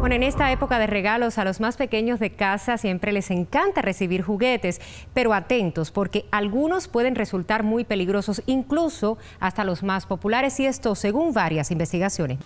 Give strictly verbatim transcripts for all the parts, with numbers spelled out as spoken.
Bueno, en esta época de regalos a los más pequeños de casa siempre les encanta recibir juguetes, pero atentos porque algunos pueden resultar muy peligrosos, incluso hasta los más populares, y esto según varias investigaciones.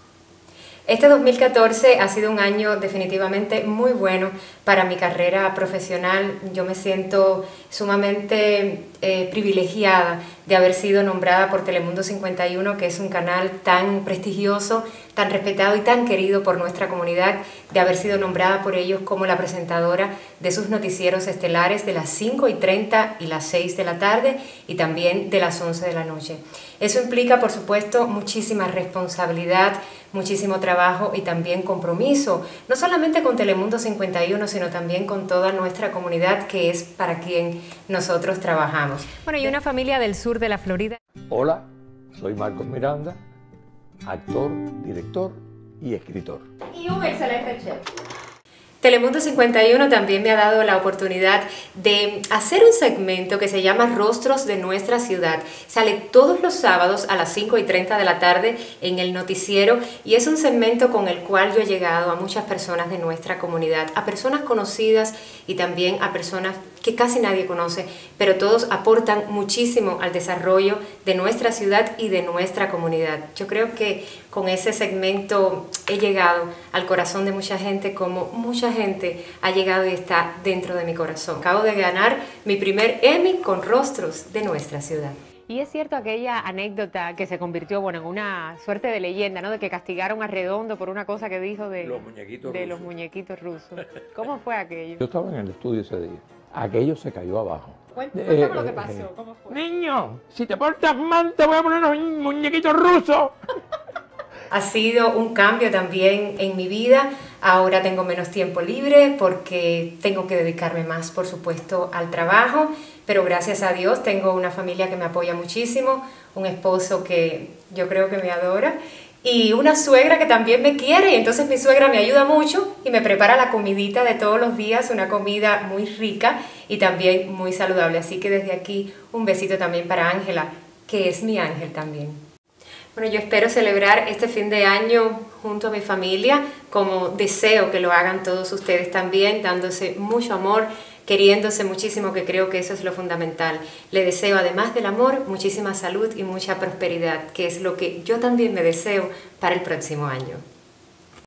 Este dos mil catorce ha sido un año definitivamente muy bueno para mi carrera profesional. Yo me siento sumamente eh, privilegiada de haber sido nombrada por Telemundo cincuenta y uno, que es un canal tan prestigioso, tan respetado y tan querido por nuestra comunidad, de haber sido nombrada por ellos como la presentadora de sus noticieros estelares de las cinco y treinta y las seis de la tarde y también de las once de la noche. Eso implica, por supuesto, muchísima responsabilidad, muchísimo trabajo y también compromiso, no solamente con Telemundo cincuenta y uno, sino también con toda nuestra comunidad, que es para quien nosotros trabajamos. Bueno, y una familia del sur de la Florida. Hola, soy Marcos Miranda, actor, director y escritor. Y un excelente chef. Telemundo cincuenta y uno también me ha dado la oportunidad de hacer un segmento que se llama Rostros de Nuestra Ciudad. Sale todos los sábados a las cinco y treinta de la tarde en el noticiero y es un segmento con el cual yo he llegado a muchas personas de nuestra comunidad, a personas conocidas y también a personas que casi nadie conoce, pero todos aportan muchísimo al desarrollo de nuestra ciudad y de nuestra comunidad. Yo creo que con ese segmento he llegado al corazón de mucha gente, como mucha gente ha llegado y está dentro de mi corazón. Acabo de ganar mi primer Emmy con Rostros de Nuestra Ciudad. Y es cierto aquella anécdota que se convirtió, bueno, en una suerte de leyenda, ¿no? De que castigaron a Redondo por una cosa que dijo de los muñequitos de rusos. los muñequitos rusos. ¿Cómo fue aquello? Yo estaba en el estudio ese día. Aquello se cayó abajo. Cuéntame eh, lo que pasó, eh, ¿cómo fue? Niño, si te portas mal te voy a poner unos muñequitos rusos. Ha sido un cambio también en mi vida. Ahora tengo menos tiempo libre porque tengo que dedicarme más, por supuesto, al trabajo. Pero gracias a Dios tengo una familia que me apoya muchísimo, un esposo que yo creo que me adora y una suegra que también me quiere. Y entonces mi suegra me ayuda mucho y me prepara la comidita de todos los días, una comida muy rica y también muy saludable. Así que desde aquí un besito también para Ángela, que es mi ángel también. Bueno, yo espero celebrar este fin de año junto a mi familia, como deseo que lo hagan todos ustedes también, dándose mucho amor, queriéndose muchísimo, que creo que eso es lo fundamental. Le deseo, además del amor, muchísima salud y mucha prosperidad, que es lo que yo también me deseo para el próximo año.